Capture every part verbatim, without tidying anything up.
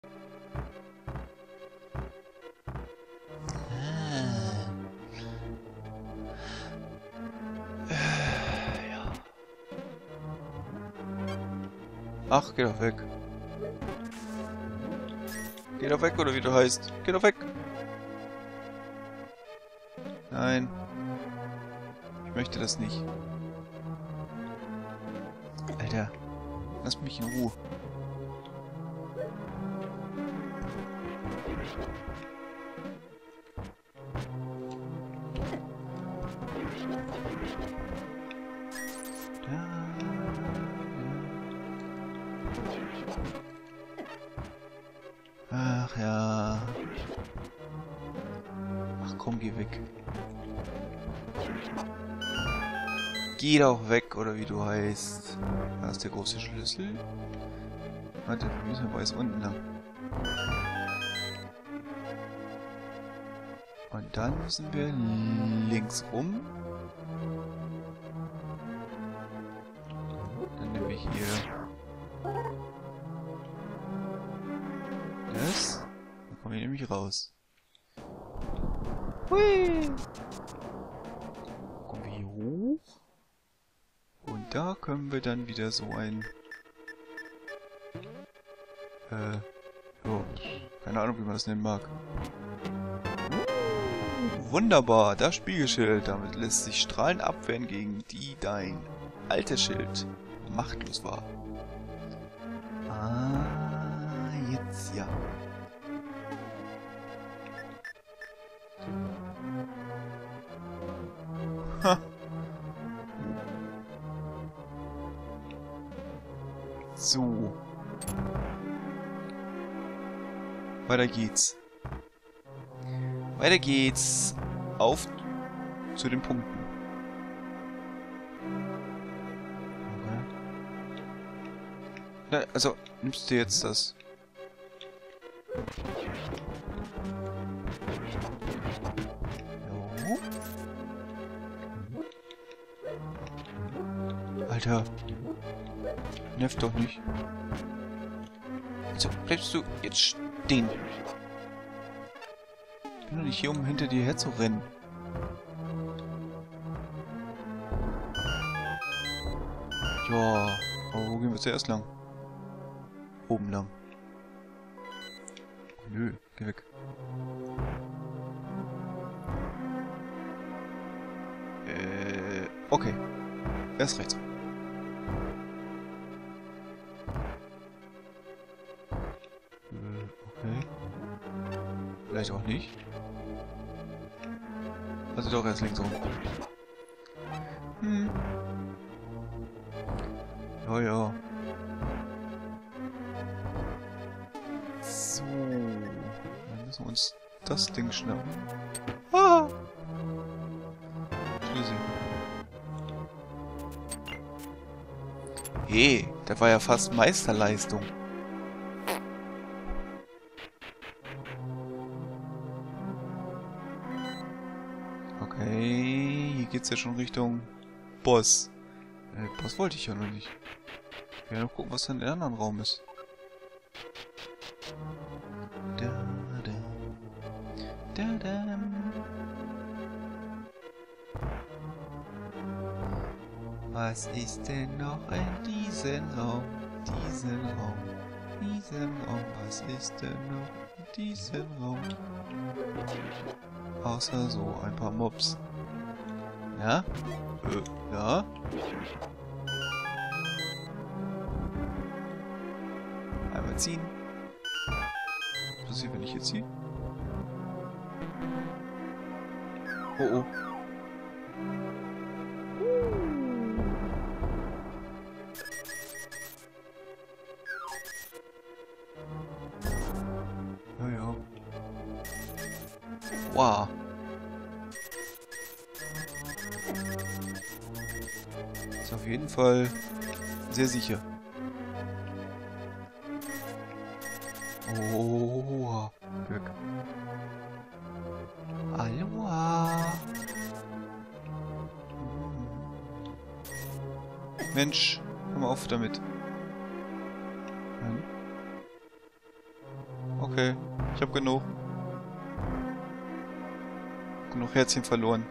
Ach, geh doch weg. Geh doch weg, oder wie du heißt. Geh doch weg. Nein. Ich möchte das nicht. Alter. Lass mich in Ruhe. Ach ja. Ach komm, geh weg. Geh doch weg, oder wie du heißt. Da ist der große Schlüssel. Warte, wir müssen wir jetzt unten lang. Und dann müssen wir links rum. Dann nehme ich hier das. Dann komme ich nämlich raus. Hui! Kommen wir hier hoch. Und da können wir dann wieder so ein... Äh... Jo, keine Ahnung, wie man das nennen mag. Wunderbar, das Spiegelschild. Damit lässt sich Strahlen abwehren, gegen die dein altes Schild machtlos war. Ah, jetzt ja. Ha. So. Weiter geht's. Weiter geht's. Auf zu den Punkten. Okay. Na, also, nimmst du jetzt das? Jo. Alter. Nervt doch nicht. Also bleibst du jetzt stehen. Ich bin doch nicht hier, um hinter dir her zu rennen. Ja, aber wo gehen wir zuerst lang? Oben lang. Oh, nö, geh weg. Äh, okay. Erst rechts. Okay. Vielleicht auch nicht. Also doch erst links rum. Hm. Ja, ja. So. Dann müssen wir uns das Ding schnappen. Ah! Schlüssel. Hey, das war ja fast Meisterleistung. Okay, hier geht's ja schon Richtung Boss. Äh, Boss wollte ich ja noch nicht. Ich werde noch gucken, was da in dem anderen Raum ist. Da, da, da, da. Was ist denn noch in diesem Raum? Diesen Raum? Diesen Raum? Was ist denn noch in diesem Raum? Außer so ein paar Mobs. Ja? Äh, ja? Einmal ziehen. Was passiert, wenn ich jetzt ziehe? Oh oh. Ja, ja. Wow. Ist auf jeden Fall sehr sicher. Oh, Glück. Aloha. Mensch, komm mal auf damit. Nein. Okay, ich habe genug. Genug Herzchen verloren.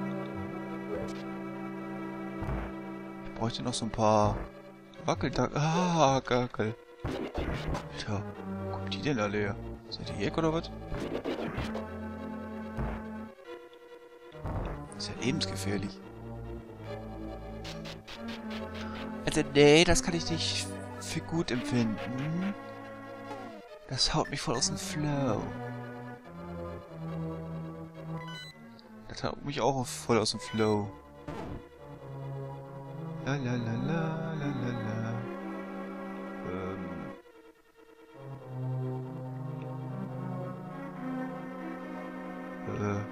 Ich bräuchte noch so ein paar Wackeltag. Ah, Gackel. Tja, wo kommen die denn alle her? Seid ihr hier oder was? Ist ja lebensgefährlich. Also nee, das kann ich nicht für gut empfinden. Das haut mich voll aus dem Flow. Das haut mich auch voll aus dem Flow. La la la la la la la. Ähm. Äh.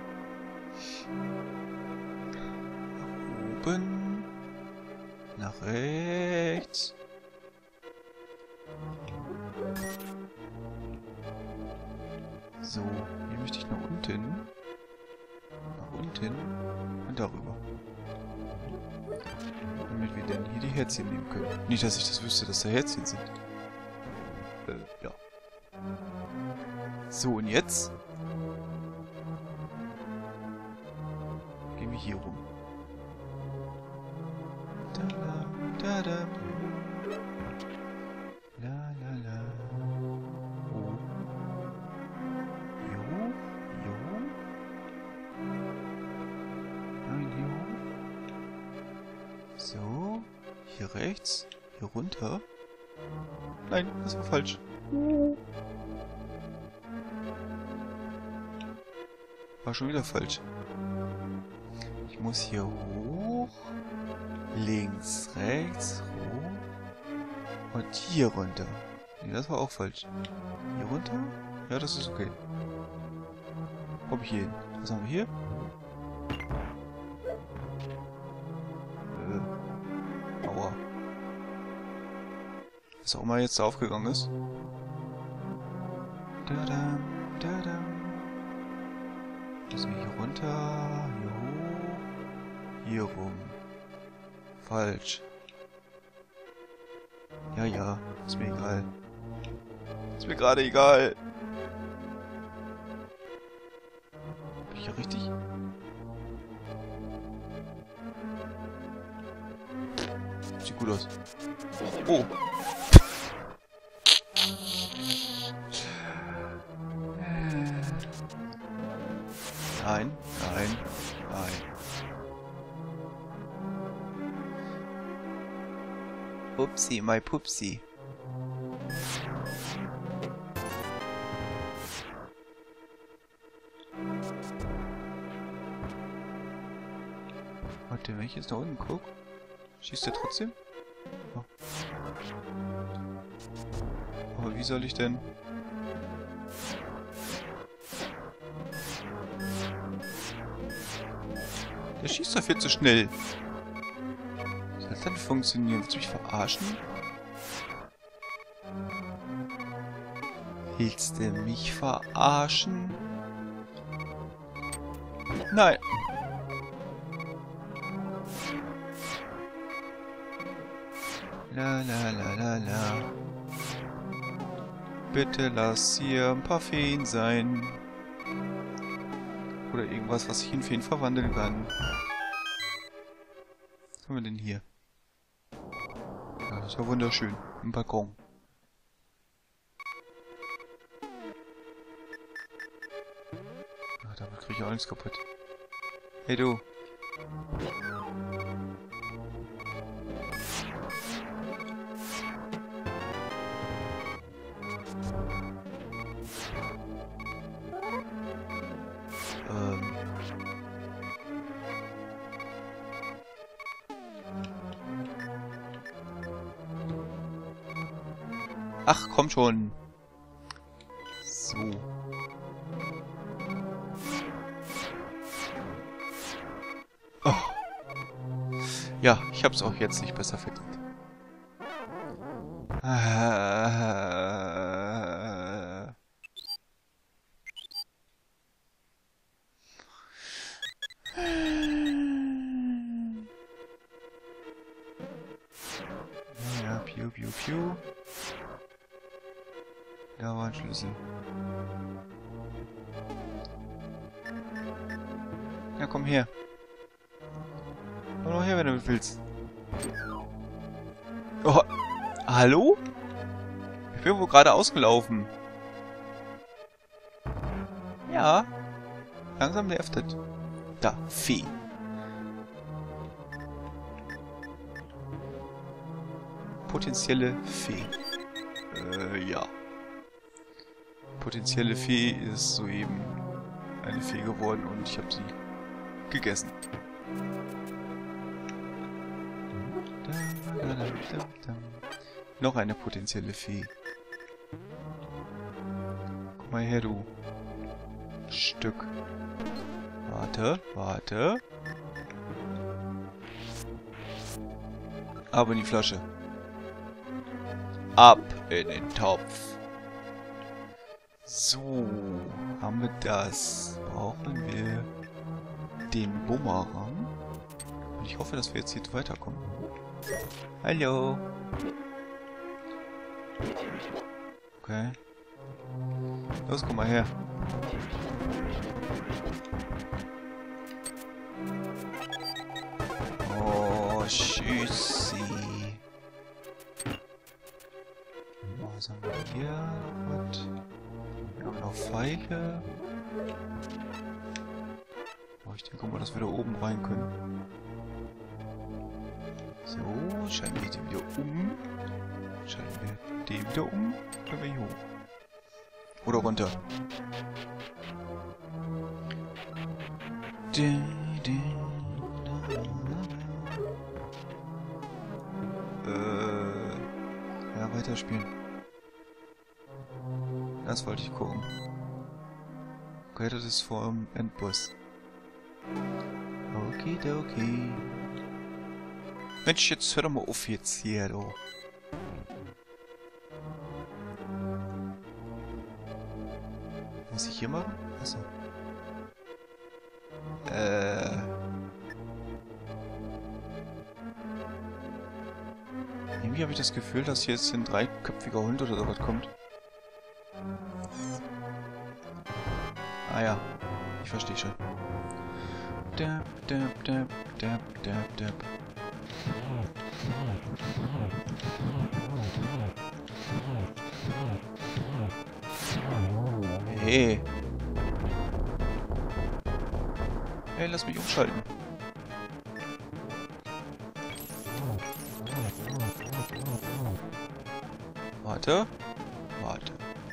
Nach oben. Nach rechts. So, hier möchte ich nach unten. Nach unten und darüber. Damit wir dann hier die Herzchen nehmen können. Nicht, dass ich das wüsste, dass da Herzchen sind. Äh, ja. So, und jetzt gehen wir hier rum. Da, da, da. La, la, la. Oh. Jo, jo. Nein, jo. So. Hier rechts. Hier runter. Nein, das war falsch. War schon wieder falsch. Ich muss hier hoch. Links, rechts, hoch. Und hier runter. Nee, das war auch falsch. Hier runter? Ja, das ist okay. Komm ich hier hin. Was haben wir hier? Äh. Aua. Was auch immer jetzt da aufgegangen ist. Dadam, dadam. Müssen wir hier runter, hier hoch, hier rum. Falsch. Ja, ja, ist mir egal. Ist mir gerade egal. Bin ich hier richtig? Sieht gut aus. Oh! Nein, nein, nein. Upsi, my Pupsi. Warte, wenn ich jetzt nach unten gucke, schießt er trotzdem? Oh. Aber wie soll ich denn... Der schießt doch viel zu schnell. Soll das dann funktionieren? Willst du mich verarschen? Willst du mich verarschen? Nein. La la la la la. Bitte lass hier ein paar Feen sein. Oder irgendwas, was ich in Feen verwandeln kann. Was haben wir denn hier? Ja, das ist ja wunderschön. Ein Balkon. Ach, damit kriege ich auch alles kaputt. Hey du. Ähm. Ach, komm schon. So. Oh. Ja, ich hab's auch jetzt nicht besser verdient. Ah. Ja, piu, piu, piu. Da war ein Schlüssel. Ja, komm her. Komm doch her, wenn du willst. Oh, hallo? Ich bin wohl gerade ausgelaufen. Ja. Langsam nervt es. Da, Fee. Potenzielle Fee. Äh, ja. Potenzielle Fee ist soeben eine Fee geworden und ich habe sie gegessen. Noch eine potenzielle Fee. Komm mal her, du Stück. Warte, warte. Ab in die Flasche. Ab in den Topf. So, haben wir das. Brauchen wir den Bumerang. Und ich hoffe, dass wir jetzt hier weiterkommen. Hallo. Okay. Los, komm mal her. Oh, tschüssi. Was haben wir hier noch was? Wir haben noch Pfeile. Oh, ich denke mal, dass wir da oben rein können. So, schalten wir den wieder um. Schalten wir den wieder um. Können wir hier hoch. Oder runter. Äh, ja, weiterspielen. Das wollte ich gucken. Okay, das ist vor dem Endboss. Okidoki. Mensch, jetzt hör doch mal auf jetzt hier, du. Muss ich hier machen? Achso. Äh. Irgendwie habe ich das Gefühl, dass hier jetzt ein dreiköpfiger Hund oder sowas kommt. Ah ja, ich verstehe schon. Dab, dab, dab, dab, dab, dab. Hey. Hey, lass mich umschalten. Warte. Warte.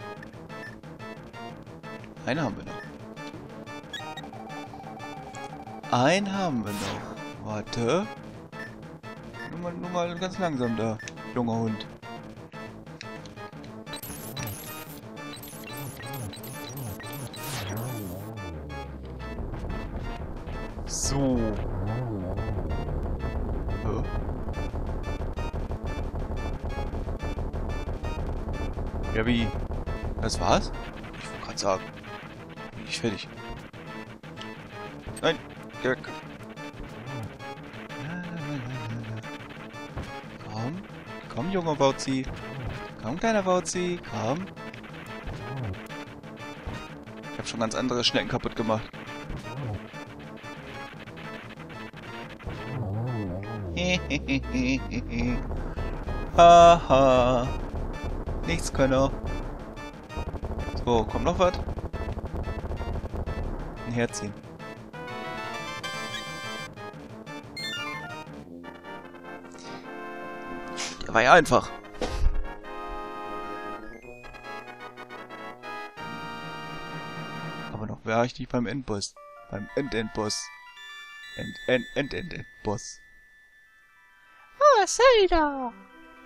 Einen haben wir noch. Einen haben wir noch. Warte. Nur mal, nur mal ganz langsam da, junger Hund. So. Hä? Ja, wie? Das war's? Ich wollte gerade sagen. Bin ich fertig. Nein. Gag. Komm. Komm, junger Bauzi. Komm, kleiner Bauzi. Komm. Ich habe schon ganz andere Schnecken kaputt gemacht. Haha. Nichts Könner. So, kommt noch was? Ein Herzchen. Der war ja einfach. Aber noch wäre ich nicht beim Endboss. Beim End-Endboss. End-End-End-End-Boss. Oh, Zelda!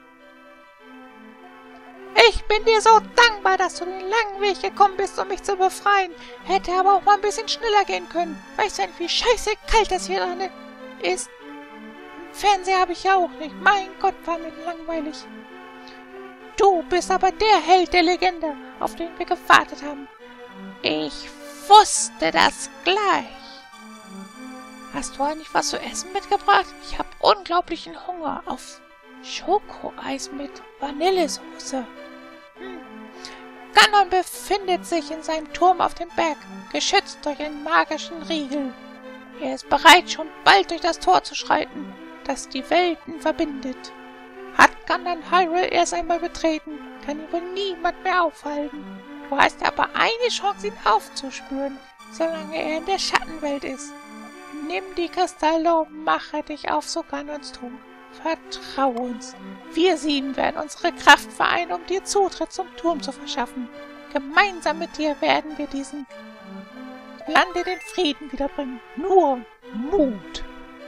Ich bin dir so dankbar, dass du den langen Weg gekommen bist, um mich zu befreien. Hätte aber auch mal ein bisschen schneller gehen können. Weißt du denn, wie scheiße kalt das hier drin ist? Fernseher habe ich ja auch nicht. Mein Gott, war mir langweilig. Du bist aber der Held der Legende, auf den wir gewartet haben. Ich wusste das gleich. Hast du eigentlich was zu essen mitgebracht? Ich habe unglaublichen Hunger auf Schokoeis mit Vanillesoße. Hm. Ganon befindet sich in seinem Turm auf dem Berg, geschützt durch einen magischen Riegel. Er ist bereit, schon bald durch das Tor zu schreiten, das die Welten verbindet. Hat Ganon Hyrule erst einmal betreten, kann ihn wohl niemand mehr aufhalten. Du hast aber eine Chance, ihn aufzuspüren, solange er in der Schattenwelt ist. Nimm die Kristalle und mache dich auf zu Ganons Turm. Vertrau uns. Wir sieben werden unsere Kraft vereinen, um dir Zutritt zum Turm zu verschaffen. Gemeinsam mit dir werden wir diesen Lande den Frieden wiederbringen. Nur Mut.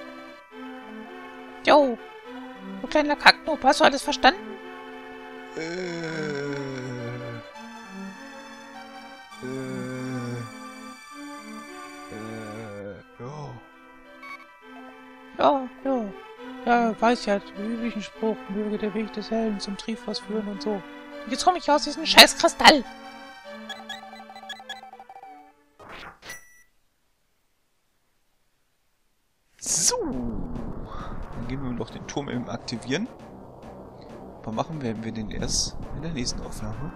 Jo, du kleiner Kacknoob, hast du alles verstanden? Äh. Äh. Äh. Ja. Ja, ja. Ja, weiß ja, den üblichen Spruch, möge der Weg des Helden zum Triforce führen und so. Jetzt komme ich aus diesem scheiß Kristall. So. Dann gehen wir noch den Turm eben aktivieren. Aber machen werden wir den erst in der nächsten Aufnahme.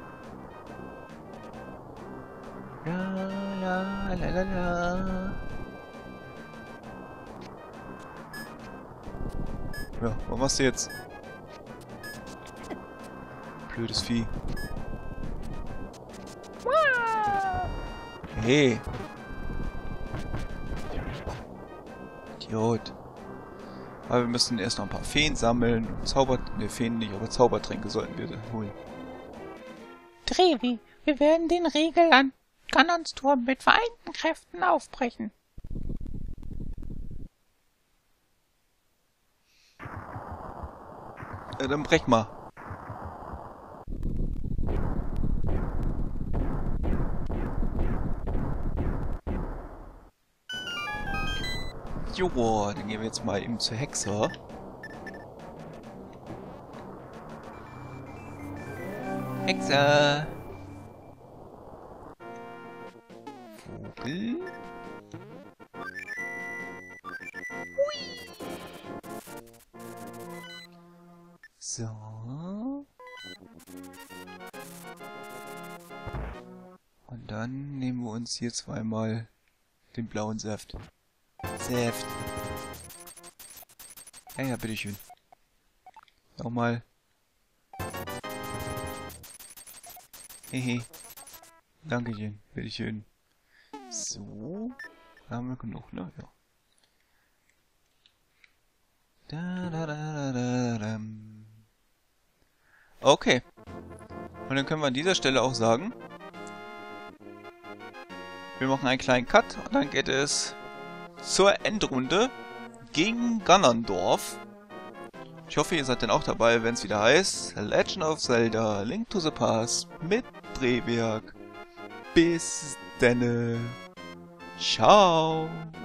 La la la la la. Ja, was machst du jetzt? Blödes Vieh. Hey. Idiot. Aber wir müssen erst noch ein paar Feen sammeln. Zauber... Ne, Feen nicht, aber Zaubertränke sollten wir holen. Trevi, wir werden den Riegel an Ganons Turm mit vereinten Kräften aufbrechen. Ja, dann brech mal. Joa, dann gehen wir jetzt mal eben zur Hexe. Hexe! Vogel? So. Und dann nehmen wir uns hier zweimal den blauen Saft. Saft. Ja, ja, bitteschön. Nochmal. Hehe. Dankeschön, bitteschön. So. Da haben wir genug, ne? Ja. Da, da, da, da, da. Okay. Und dann können wir an dieser Stelle auch sagen, wir machen einen kleinen Cut und dann geht es zur Endrunde gegen Ganondorf. Ich hoffe, ihr seid dann auch dabei, wenn es wieder heißt Legend of Zelda Link to the Past mit Breviak. Bis denne. Ciao.